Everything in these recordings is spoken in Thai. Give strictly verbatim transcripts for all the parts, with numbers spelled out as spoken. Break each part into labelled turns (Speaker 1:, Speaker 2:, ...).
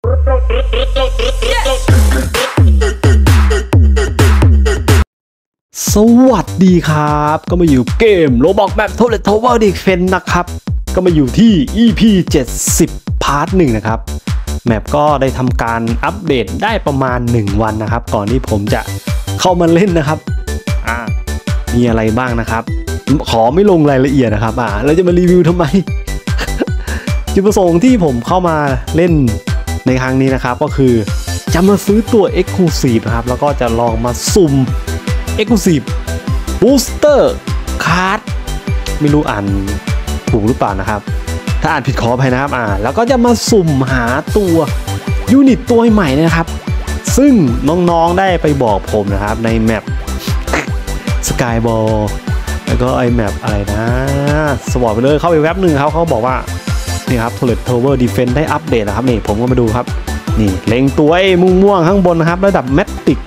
Speaker 1: สวัสดีครับก็มาอยู่เกม Roblox แบบ Toilet Tower Defense นะครับก็มาอยู่ที่ อี พี เจ็ดสิบ พาร์ทหนึ่งนะครับแมปก็ได้ทำการอัปเดตได้ประมาณหนึ่งวันนะครับก่อนที่ผมจะเข้ามาเล่นนะครับอ่ามีอะไรบ้างนะครับขอไม่ลงรายละเอียดนะครับอ่าเราจะมารีวิวทำไม จุดประสงค์ที่ผมเข้ามาเล่นในครั้งนี้นะครับก็คือจะมาซื้อตัว Exclusive นะครับแล้วก็จะลองมาสุ่ม Exclusive Booster Card ไม่รู้อ่านถูกหรือเปล่านะครับถ้าอ่านผิดขออภัยนะครับอ่าแล้วก็จะมาสุ่มหาตัวยูนิตตัวใหม่นะครับซึ่งน้องๆได้ไปบอกผมนะครับในแมป Skyball แล้วก็ไอแมปอะไรนะสวอปไปเลยเข้าไปแว็บหนึ่งเขาเขาบอกว่านี่ครับ Toilet Tower Defense ได้อัปเดตนะครับนี่ผมก็มาดูครับนี่เล็งตัวไอ้ม่วงๆข้างบนนะครับระดับแมตติก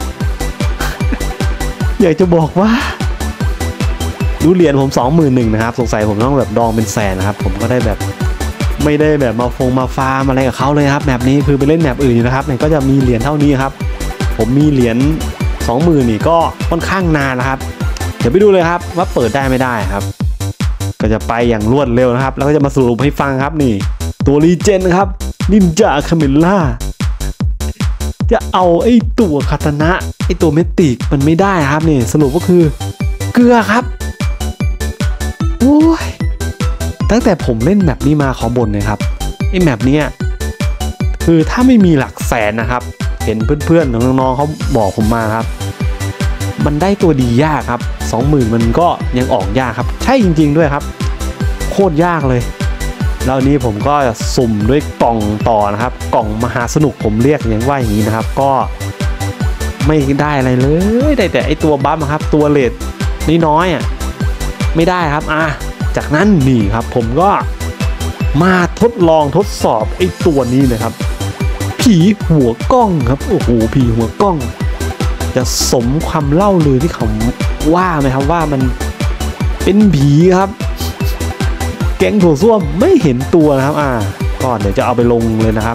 Speaker 1: อยากจะบอกว่าดูเหรียญผม สองหมื่นหนึ่งพัน นะครับสงสัยผมต้องแบบดองเป็นแสนนะครับผมก็ได้แบบไม่ได้แบบมาฟงมาฟาร์มอะไรกับเขาเลยครับแบบนี้คือไปเล่นแบบอื่นอยู่นะครับเนี่ยก็จะมีเหรียญเท่านี้ครับผมมีเหรียญ สองหมื่น นี่ก็ค่อนข้างนานนะครับเดี๋ยวไปดูเลยครับว่าเปิดได้ไม่ได้ครับก็จะไปอย่างรวดเร็วนะครับแล้วก็จะมาสรุปให้ฟังครับนี่ตัวรีเจนครับนินจาคาเมล่าจะเอาไอ้ตัวคาตานะไอ้ตัวเมติกมันไม่ได้ครับนี่สรุปก็คือเกลือครับโอ้ยตั้งแต่ผมเล่นแมปนี้มาขอบ่นเลยครับไอ้แมปนี้คือถ้าไม่มีหลักแสนนะครับเห็นเพื่อนๆน้องๆเขาบอกผมมาครับมันได้ตัวดียากครับ สองหมื่น มันก็ยังออกยากครับใช่จริงๆด้วยครับโคตรยากเลยแล้วนี้ผมก็สุ่มด้วยกล่องต่อนะครับกล่องมหาสนุกผมเรียกอย่างว่าอย่างนี้นะครับก็ไม่ได้อะไรเลยได้แต่ไอตัวบัฟครับตัวเลทน้อยๆอ่ะไม่ได้ครับอ่ะจากนั้นนี่ครับผมก็มาทดลองทดสอบไอตัวนี้เลยครับผีหัวกล้องครับโอ้โหผีหัวกล้องจะสมความเล่าลือที่เขาว่าไหมครับว่ามันเป็นผีครับแก๊งถั่วส้วมไม่เห็นตัวนะครับอ่าก็เดี๋ยวจะเอาไปลงเลยนะครับ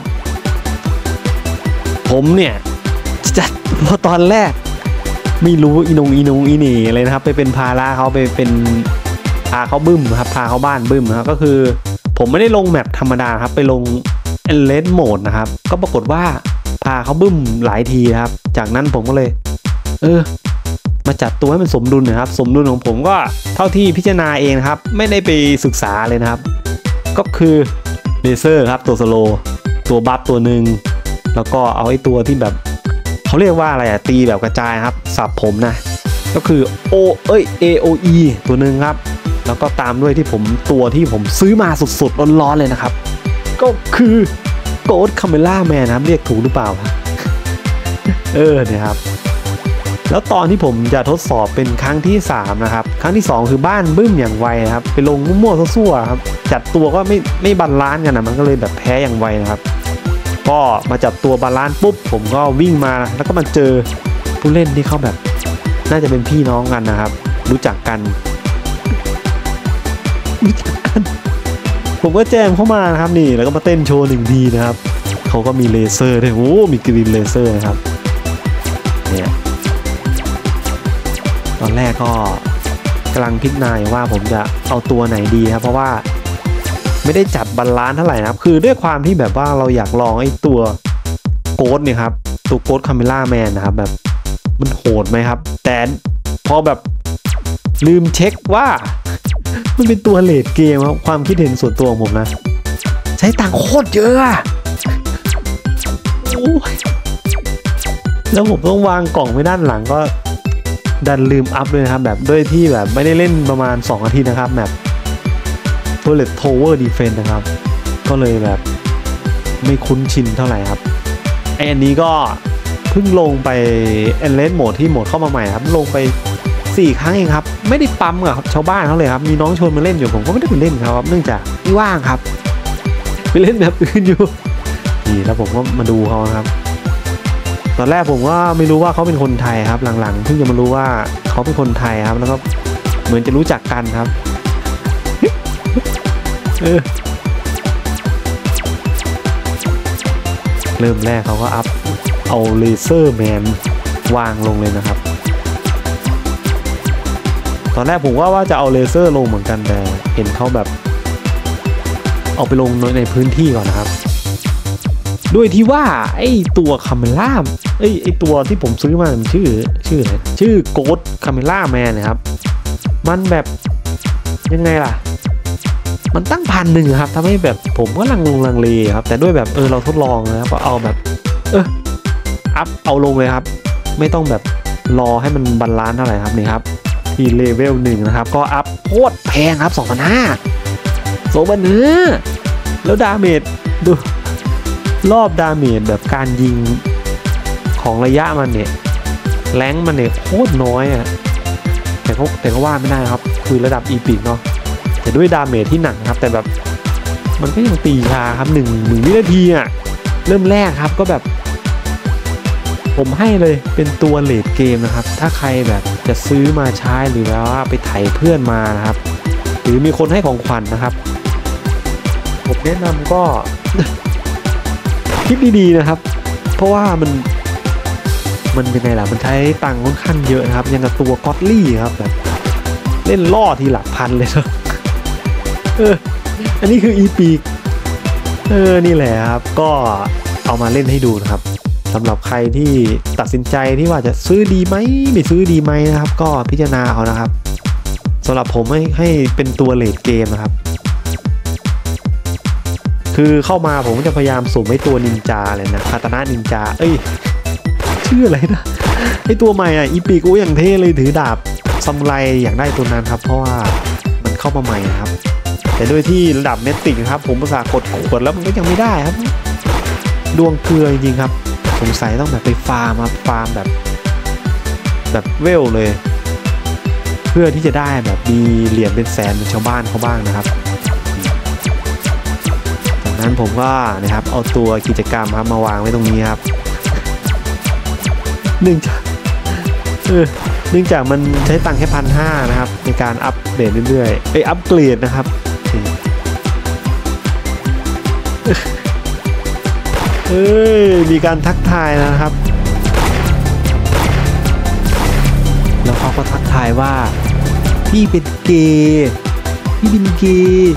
Speaker 1: ผมเนี่ยจัดพอตอนแรกไม่รู้อีนงอีนงอีหนี่เลยนะครับไปเป็นพาราเขาไปเป็นพาเขาบึ้มครับพาเขาบ้านบึ้มนะครับก็คือผมไม่ได้ลงแมปธรรมดาครับไปลงเอเลนโหมดนะครับก็ปรากฏว่าพาเขาบึ้มหลายทีครับจากนั้นผมก็เลยเออมาจัดตัวให้มันสมดุลนะครับสมดุลของผมก็เท่าที่พิจารณาเองครับไม่ได้ไปศึกษาเลยนะครับก็คือเลเซอร์ครับตัวสโลตัวบัฟตัวหนึ่งแล้วก็เอาไอ้ตัวที่แบบเขาเรียกว่าอะไรอะตีแบบกระจายครับสับผมนะก็คือโอเอ้ย เอ โอ อี ตัวหนึ่งครับแล้วก็ตามด้วยที่ผมตัวที่ผมซื้อมาสดๆร้อนๆเลยนะครับก็คือโกดคาเมล่าแมนนะครับเรียกถูกหรือเปล่าครับ เออเนี่ยครับแล้วตอนที่ผมจะทดสอบเป็นครั้งที่สามนะครับครั้งที่สองคือบ้านบึ้มอย่างไวนะครับไปลงมั่วๆซั่วๆครับจัดตัวก็ไม่ไม่บาลานซ์กันนะมันก็เลยแบบแพ้อย่างไวนะครับก็มาจับตัวบาลานซ์ปุ๊บผมก็วิ่งมาแล้วก็มาเจอผู้เล่นที่เขาแบบน่าจะเป็นพี่น้องกันนะครับรู้จักกันรู้จักกันผมก็แจ้งเข้ามานะครับนี่แล้วก็มาเต้นโชว์หนึ่งทีนะครับเขาก็มีเลเซอร์ด้วยโอ้มีกรีนเลเซอร์นะครับเนี่ยตอนแรกก็กำลังพิจารณาว่าผมจะเอาตัวไหนดีครับเพราะว่าไม่ได้จัดบาลานซ์เท่าไหร่นะครับคือด้วยความที่แบบว่าเราอยากลองไอ้ตัวโกดเนี่ยครับตัวโกดคาเมล่าแมนนะครับแบบมันโหดไหมครับแต่พอแบบลืมเช็คว่ามันเป็นตัวเลดเกมครับความคิดเห็นส่วนตัวของผมนะใช้ตังค์โคตรเยอะโอ้ยแล้วผมต้องวางกล่องไว้ด้านหลังก็ดันลืมอัพเลยนะครับแบบด้วยที่แบบไม่ได้เล่นประมาณสองอาทิตย์นะครับแบบ Toilet Tower Defense นะครับก็เลยแบบไม่คุ้นชินเท่าไหร่ครับไออันนี้ก็เพิ่งลงไปเอเลนโหมดที่โหมดเข้ามาใหม่ครับลงไปสี่ครั้งเองครับไม่ได้ปั๊มกับชาวบ้านเขาเลยครับมีน้องชวนมาเล่นอยู่ผมก็ไม่ได้ไปเล่นครับเนื่องจากไม่ว่างครับไปเล่นแบบอื่นอยู่นี่แล้วผมก็มาดูเขาครับตอนแรกผมก็ไม่รู้ว่าเขาเป็นคนไทยครับหลังๆเพิ่งจะมารู้ว่าเขาเป็นคนไทยครับแล้วก็เหมือนจะรู้จักกันครับเออเริ่มแรกเขาก็อัพเอาเลเซอร์แมนวางลงเลยนะครับตอนแรกผมว่าว่าจะเอาเลเซอร์ลงเหมือนกันแต่เห็นเขาแบบเอาไปลงในพื้นที่ก่อนนะครับด้วยที่ว่าไอ้ตัวคาเมล่าไอ้ไอ้ตัวที่ผมซื้อมามันชื่อชื่ออะไรชื่อโกดคาเมล่าแมนนะครับมันแบบยังไงล่ะมันตั้งพันหนึ่งครับทำให้แบบผมก็ลังลงลังเลครับแต่ด้วยแบบเออเราทดลองนะครับเอาแบบเอออัพเอาลงเลยครับไม่ต้องแบบรอให้มันบาลานซ์เท่าไหร่ครับนี่ครับที่เลเวลหนึ่งนะครับก็อัพโคตรแพงครับ สองพันห้าร้อย สองพันห้าร้อยแล้วดาเมจดูรอบดาเมจแบบการยิงของระยะมันเนี่ยแรงมันเนี่ยโคตรน้อยอ่ะแต่เขาแต่ก็ว่าไม่ได้ครับคือระดับอีพิกเนาะแต่ด้วยดาเมจที่หนักครับแต่แบบมันก็ยังตีช้าครับหนึ่งหนึ่งวินาทีอ่ะเริ่มแรกครับก็แบบผมให้เลยเป็นตัวเลดเกมนะครับถ้าใครแบบจะซื้อมาใช้หรือว่าไปไถเพื่อนมานะครับหรือมีคนให้ของขวัญ นะครับผมแนะนำก็ คิดดีๆนะครับเพราะว่ามันมันยังไงล่ะมันใช้ตังค์ค่อนข้างเยอะนะครับยังกับตัวก็อดลี่ครับแบบเล่นล่อทีหลักพันเลยนะเอออันนี้คืออีปีกเออนี่แหละครับก็เอามาเล่นให้ดูนะครับสำหรับใครที่ตัดสินใจที่ว่าจะซื้อดีไหมไม่ซื้อดีไหมนะครับก็พิจารณาเอานะครับสำหรับผมให้ให้เป็นตัวเลดเกมนะครับคือเข้ามาผมก็จะพยายามสุ่มไอ้ตัวนินจาเลยนะคาตานะนินจาเอ้ยชื่ออะไรนะไอ้ตัวใหม่อ่ะอีปีกูอย่างเท่เลยถือดาบซามูไรอยากได้ตัวนั้นครับเพราะว่ามันเข้ามาใหม่นะครับแต่ด้วยที่ระดับเมติกครับผมประสากดขวดแล้วมันก็ยังไม่ได้ครับดวงเกลือจริงๆครับสงสัยต้องแบบไปฟาร์มครับฟาร์มแบบแบบเวลเลยเพื่อที่จะได้แบบมีเหรียญเป็นแสนเหมือนชาวบ้านเขาบ้างนะครับจากนั้นผมก็นะครับเอาตัวกิจกรรมครับมาวางไว้ตรงนี้ครับเนื่องจากเออเนื่องจากมันใช้ตังค์แค่พันห้านะครับในการอัปเดตเรื่อยๆไออัปเกรดนะครับเอ้ยมีการทักทายนะครับแล้วเขาก็ทักทายว่าพี่เป็นเกย์พี่เป็นเกย์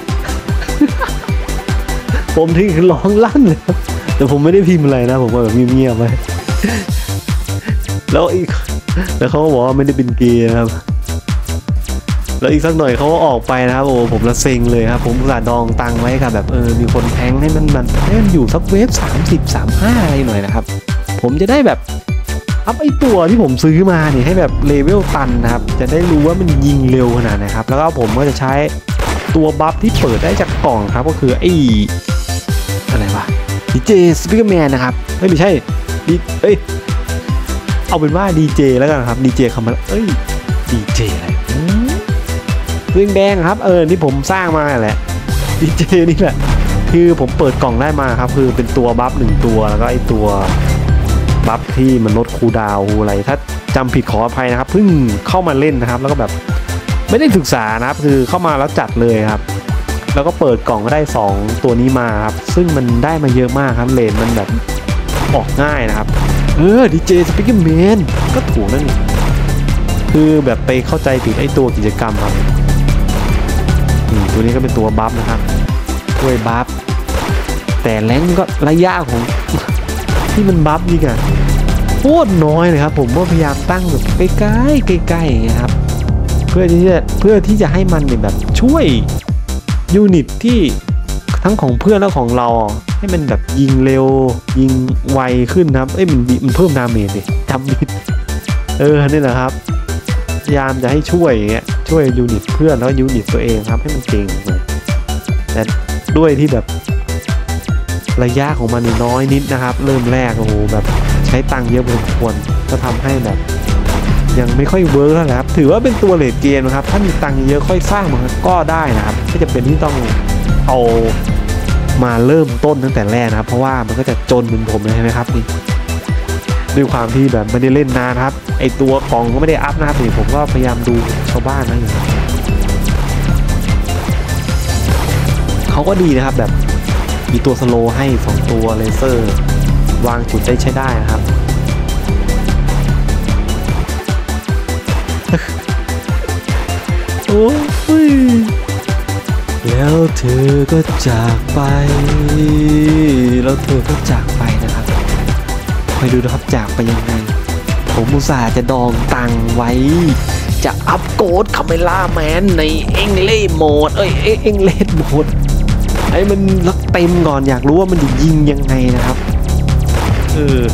Speaker 1: ผมที่ร้องลั่นเลยครับแต่ผมไม่ได้พิมพ์อะไรนะผมว่าแบบเงียบๆไว้แล้วอีกแล้วเขาก็บอกว่าไม่ได้เป็นเกย์นะครับแล้วอีกสักหน่อยเขาก็ออกไปนะครับโอ้ผมละเซ็งเลยครับผมอุตส่าห์ดองตังไว้กับแบบเออมีคนแทงให้มันมันให้มันอยู่สักเวฟสามสิบ สามสิบห้าอะไรหน่อยนะครับผมจะได้แบบอัพไอตัวที่ผมซื้อมาเนี่ยให้แบบเลเวลตันนะครับจะได้รู้ว่ามันยิงเร็วขนาดไหนครับแล้วก็ผมก็จะใช้ตัวบัฟที่เปิดได้จากกล่องครับก็คือไออะไรวะดีเจสปีกเกอร์แมนนะครับไม่ไม่ใช่ดีเอ้ยเอาเป็นว่าดีเจแล้วกันครับดีเจคำว่าเอ้ยดีเจอะไรเรื่องแดงครับเออที่ผมสร้างมาแหละดีเจนี่แหละคือผมเปิดกล่องได้มาครับคือเป็นตัวบัฟหนึ่งตัวแล้วก็ไอตัวบัฟที่มันลดคูลดาวน์อะไรถ้าจำผิดขออภัยนะครับเพิ่งเข้ามาเล่นนะครับแล้วก็แบบไม่ได้ศึกษานะครับคือเข้ามาแล้วจัดเลยครับแล้วก็เปิดกล่องก็ได้สองตัวนี้มาครับซึ่งมันได้มาเยอะมากครับเลนมันแบบออกง่ายนะครับเออดีเจสปีกเกอร์แมนก็ถูกนั่นเองคือแบบไปเข้าใจผิดไอตัวกิจกรรมครับตัวนี้ก็เป็นตัวบัฟนะครับช่วยบัฟแต่แรงก็ระยะของที่มันบัฟนี่กันโคตรน้อยเลยครับผมก็พยายามตั้งแบบใกล้ๆใกล้ๆอย่างเงี้ยครับเพื่อที่จะเพื่อที่จะให้มันแบบช่วยยูนิตที่ทั้งของเพื่อนและของเราให้มันแบบยิงเร็วยิงไวขึ้นนะครับเอ้ยมันมันเพิ่มดาเมจดิจำผิดเออนี่แหละครับพยายามจะให้ช่วยอย่างเงี้ยช่วยยูนิตเพื่อนแล้วยูนิตตัวเองครับให้มันเก่งเลยแต่ด้วยที่แบบระยะของมันน้อยนิดนะครับเริ่มแรกโอ้โหแบบใช้ตังค์เยอะพอสมควรก็ทำให้แบบยังไม่ค่อยเวิร์กแล้วครับถือว่าเป็นตัวเลดเกมนะครับถ้ามีตังค์เยอะค่อยสร้างมันก็ได้นะครับไม่จำเป็นที่ต้องเอามาเริ่มต้นตั้งแต่แรกนะครับเพราะว่ามันก็จะจนเหมือนผมเลยใช่ไหมครับนี่ด้วยความที่แบบไม่ได้เล่นนานครับไอตัวกล่องก็ไม่ได้อัพนะครับนี่ผมก็พยายามดูชาวบ้านนะอย่างเขาก็ดีนะครับแบบมีตัวสโลให้สองตัวเลเซอร์วางจุดได้ใช้ได้นะครับโอ้ยแล้วเธอก็จากไปแล้วเธอก็จากไปนะครับไปดูนะครับจากไปยังไงผมอุตส่าห์จะดองตังไว้จะอัพโกรดคาเมล่าแมนในเอ็งเล่โหมดเอ้ยเอ็งเล่โหมดไอ้มันลักเต็มก่อนอยากรู้ว่ามันจะยิงยังไงนะครับเออ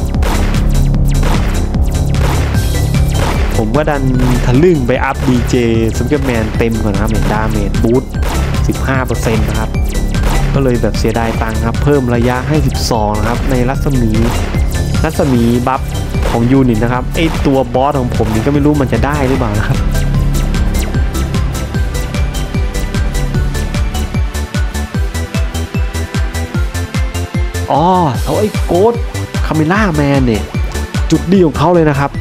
Speaker 1: ผมก็ดันทะลึ่งไปอัพ ดี เจ ซุปเปอร์แมนเต็มก่อนนะครับเห็นดาเมจบูสต์ สิบห้าเปอร์เซ็นต์ นะครับก็เลยแบบเสียดายตังค์ครับเพิ่มระยะให้สิบสองนะครับในรัศมีรัศมีบัฟของยูนิตนะครับไอตัวบอสของผมนี่ก็ไม่รู้มันจะได้หรือเปล่านะครับอ๋อแล้วไอ้โกดคาเมล่าแมนเนี่ยจุดดีของเขาเลยนะครับ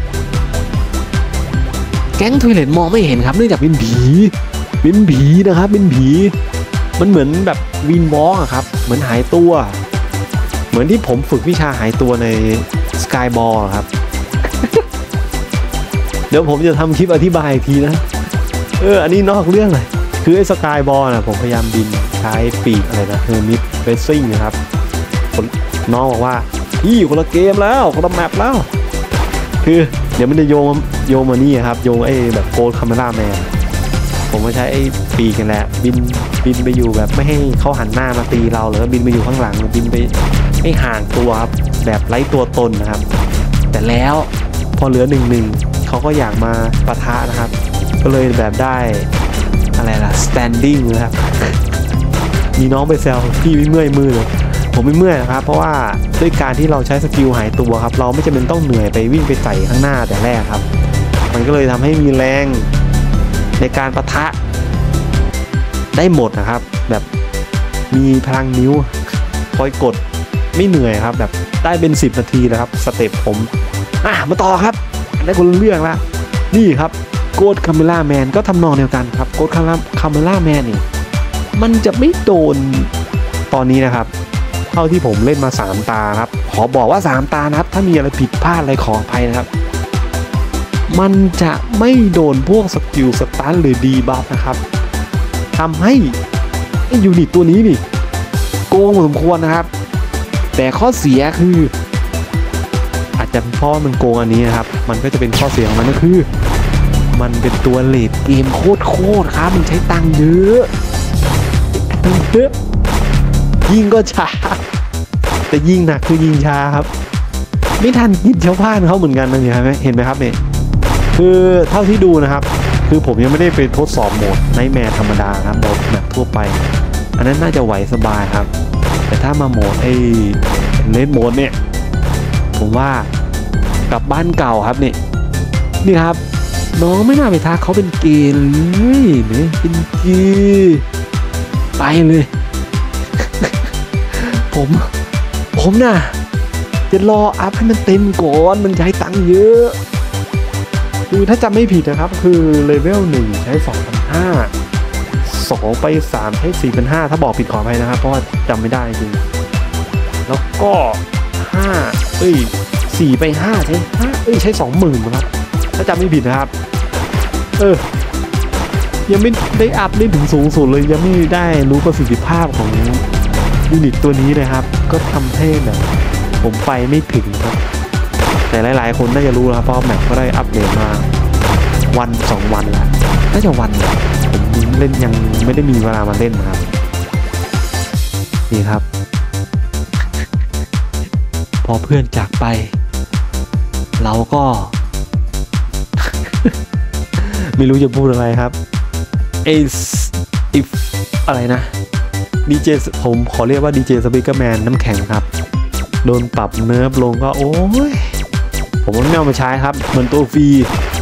Speaker 1: แก๊งทวิเลตมองไม่เห็นครับเนื่องจากเป็นผีเป็นผีนะครับเป็นผีมันเหมือนแบบวินวอล์กอะครับเหมือนหายตัวเหมือนที่ผมฝึกวิชาหายตัวในสกายบอลครับ เดี๋ยวผมจะทำคลิปอธิบายอีกทีนะเอออันนี้นอกเรื่องเลยคือไอ้สกายบอลนะผมพยายามบินใช้ปีกอะไรนะเฮอร์มิทเรซซิ่งนะครับน้องบอกว่าพี่คนละเกมแล้วคนละแมปแล้วคือเดี๋ยวมันจะโยงโยงมานี่ครับโยงไอ้แบบโกลด์คาเมล่าแมนผมก็ใช้ไอ้ปีกันแหละบินบินไปอยู่แบบไม่ให้เขาหันหน้ามาตีเราหรือบินไปอยู่ข้างหลังบินไปให้ห่างตัวครับแบบไร้ตัวตนนะครับแต่แล้วพอเหลือหนึ่งหนึ่งเขาก็อยากมาปะทะนะครับก็เลยแบบได้อะไรล่ะ standing นะครับมีน้องไปแซวพี่ไม่เมื่อยมือเลยผมไม่เมื่อยนะครับเพราะว่าด้วยการที่เราใช้สกิลหายตัวครับเราไม่จำเป็นต้องเหนื่อยไปวิ่งไปใส่ข้างหน้าแต่แรกครับมันก็เลยทำให้มีแรงในการปะทะได้หมดนะครับแบบมีพลังนิ้วคอยกดไม่เหนื่อยครับแบบได้เป็นสิบนาทีแล้วครับสเต็ปผมอ่ะมาต่อครับได้คนเรื่องละนี่ครับโกดคาเมล่าแมนก็ทำนองเดียวกันครับโกดคาเมล่าแมนนี่มันจะไม่โดนตอนนี้นะครับเท่าที่ผมเล่นมาสามตาครับขอบอกว่าสามตานะครับถ้ามีอะไรผิดพลาดอะไรขออภัยนะครับมันจะไม่โดนพวกสกิลสตันหรือดีบัฟนะครับทำให้ไอ้ยูนิตตัวนี้นี่โกงพอสมควรนะครับแต่ข้อเสียคืออาจจะเพราะมันโกงอันนี้นะครับมันก็จะเป็นข้อเสียของมันก็คือมันเป็นตัวเลดเกมโคตรโคตรครับมันใช้ตังค์เยอะเยอะยิงก็ช้าแต่ยิงหนักคือยิงช้าครับไม่ทันกินชาวบ้านเขาเหมือนกันนะเนี่ยเห็นไหมครับเนี่ยคือเท่าที่ดูนะครับคือผมยังไม่ได้ไปทดสอบโหมดไนท์แมร์ธรรมดาครับโหมดแบบทั่วไปอันนั้นน่าจะไหวสบายครับแต่ถ้ามาโหมดไอ้เลนโหมดเนี่ยผมว่ากลับบ้านเก่าครับนี่นี่ครับน้องไม่น่าไปทักเขาเป็นเกย์เลยเนี่ยเป็นเกย์ไปเลยผมผมน่ะจะรออัพให้มันเต็มก่อนมันใช้ตังค์เยอะคือถ้าจำไม่ผิดนะครับคือเลเวลหนึ่งใช้ สองพันห้าร้อย สองไปสามใช้ สี่พันห้าร้อย ถ้าบอกผิดขออภัยนะครับเพราะว่าจำไม่ได้จริงแล้วก็ห้าเอ้ยสี่ไปห้าใช้ห้าเอ้ยใช้ สองหมื่น นะครับถ้าจำไม่ผิดนะครับเออยังไม่ได้อัพได้ถึงสูงสุดเลยยังไม่ได้รู้ประสิทธิภาพของยูนิตตัวนี้เลยครับก็ทำให้แบบผมไปไม่ถึงครับแต่หลายๆคนน่าจะรู้แล้วเพราะแมปก็ได้อัปเดตมาวันสองวันแล้วน่าจะวันผมเล่นยังไม่ได้มีเวลามาเล่นนะครับนี่ครับพอเพื่อนจากไปเราก็ ไม่รู้จะพูดอะไรครับเอสอิฟอะไรนะดีเจผมขอเรียกว่าดีเจสปีกเกอร์แมนน้ำแข็งครับโดนปรับเนิร์ฟลงก็โอ้ยผมไม่เอามาใช้ครับเหมือนตัวฟรี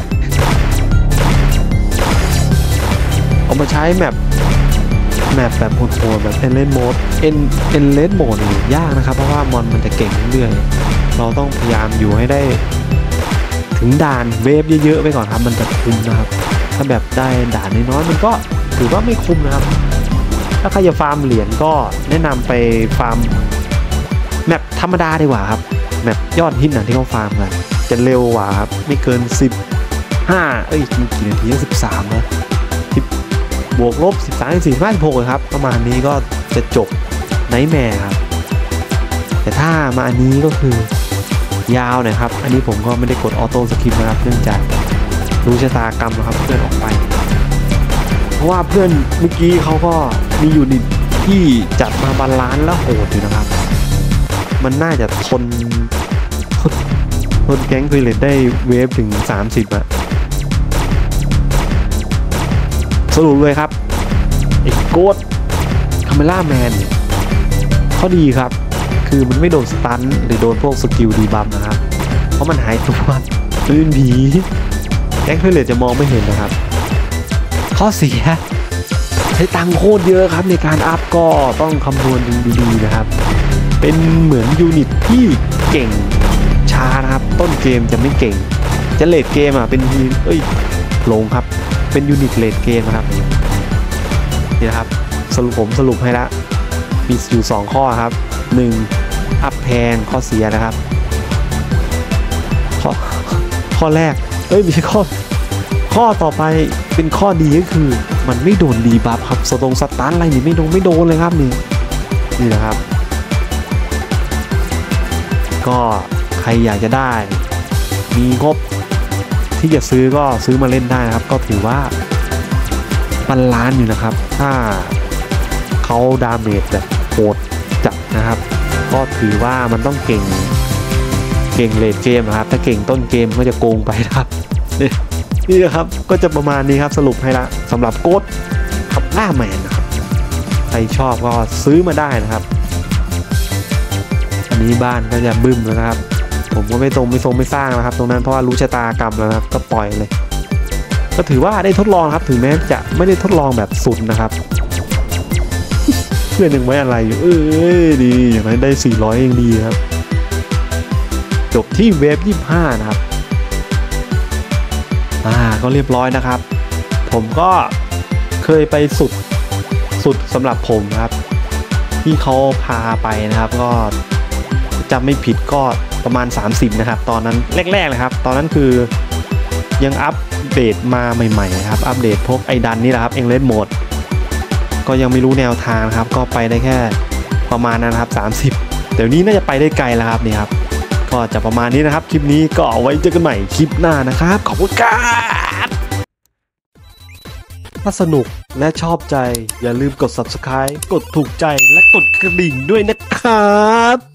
Speaker 1: เอามาใช้แมปแมปแบบโหดๆแบบเอ็นเลนโหมดเอ็นเอ็นเลนโหมดนี่ยากนะครับเพราะว่ามอนมันจะเก่งเรื่อยๆเราต้องพยายามอยู่ให้ได้ถึงด่านเวฟเยอะๆไปก่อนครับมันจะคุ้มนะครับถ้าแบบได้ด่านน้อยๆมันก็ถือว่าไม่คุ้มนะครับถ้าใครจะฟาร์มเหรียญก็แนะนำไปฟาร์มแมปธรรมดาดีกว่าครับแมปยอดฮิตนะที่เขาฟาร์มกันจะเร็วกว่าครับไม่เกินสิบห้าเอ้ยกี่นาทีสิบสามนะสิบบวกลบสิบสามสิบสี่สิบหกเลยครับประมาณนี้ก็จะจบไนท์แมร์ครับแต่ถ้ามาอันนี้ก็คือยาวหน่อยครับอันนี้ผมก็ไม่ได้กดออโต้สคริปต์นะครับเนื่องจากรู้ชะตากรรมนะครับเพื่อนออกไปเพราะว่าเพื่อนเมื่อกี้เขาก็มียูนิตที่จัดมาบาลานซ์แล้วโหดอยู่นะครับมันน่าจะทนทนแก๊งเพลทได้เวฟถึงสามสิบอะสรุปเลยครับไอ้โกดคาเมล่าแมนเขาดีครับคือมันไม่โดนสตันหรือโดนพวกสกิลดีบัมนะครับเพราะมันหายตัวลื่นผีแก๊งเพลทจะมองไม่เห็นนะครับข้อเสียใช้ตังค์โคตรเยอะครับในการอัพก็ต้องคำนวณดีๆนะครับเป็นเหมือนยูนิตที่เก่งช้านะครับต้นเกมจะไม่เก่งจะเลดเกมอ่ะเป็นเอ้ยลงครับเป็นยูนิตเลดเกมนะครับนี่นะครับสรุปผมสรุปให้ละมีอยู่สองข้อครับหนึ่งอัพแพงข้อเสียนะครับข้อข้อแรกเอ้ยไม่ใช่ข้อข้อต่อไปเป็นข้อดีก็คือมันไม่โดนดีบัฟครับสตรงสตันอะไรนี่ไม่โดนไม่โดนเลยครับนี่นี่นะครับก็ใครอยากจะได้มีงบที่จะซื้อก็ซื้อมาเล่นได้นะครับก็ถือว่าบาลานซ์อยู่นะครับถ้าเขาดาเมจแบบโหดจัดนะครับก็ถือว่ามันต้องเก่งเก่งเลดเกมนะครับถ้าเก่งต้นเกมก็จะโกงไปครับนี่นะครับก็จะประมาณนี้ครับสรุปให้ละสำหรับโกดกับล่าแมนนะครับใครชอบก็ซื้อมาได้นะครับอันนี้บ้านก็จะบึ้มแล้วนะครับผมก็ไม่ตรงไม่ทรงไม่สร้างนะครับตรงนั้นเพราะว่ารู้ชะตากรรมแล้วครับก็ปล่อยเลยก็ถือว่าได้ทดลองครับถึงแม้จะไม่ได้ทดลองแบบสุดนะครับเพื่อนยังไม่อะไรอยู่เอ้ยดีอย่างนั้นได้สี่ร้อยเองดีครับจบที่เวฟยี่สิบห้านะครับอ่าก็เรียบร้อยนะครับผมก็เคยไปสุดสุดสำหรับผมครับที่เขาพาไปนะครับก็จำไม่ผิดก็ประมาณสามสิบนะครับตอนนั้นแรกๆเลยครับตอนนั้นคือยังอัปเดตมาใหม่ๆนะครับอัปเดตพวกไอดันนี่แหละครับเอ็งเลนโหมดก็ยังไม่รู้แนวทางครับก็ไปได้แค่ประมาณนั้นครับสามสิบเดี๋ยวนี้น่าจะไปได้ไกลแล้วครับนี่ครับก็จะประมาณนี้นะครับคลิปนี้ก็เอาไว้เจอกันใหม่คลิปหน้านะครับขอบคุณครับถ้าสนุกและชอบใจอย่าลืมกด ซับสไครบ์ กดถูกใจและกดกระดิ่งด้วยนะครับ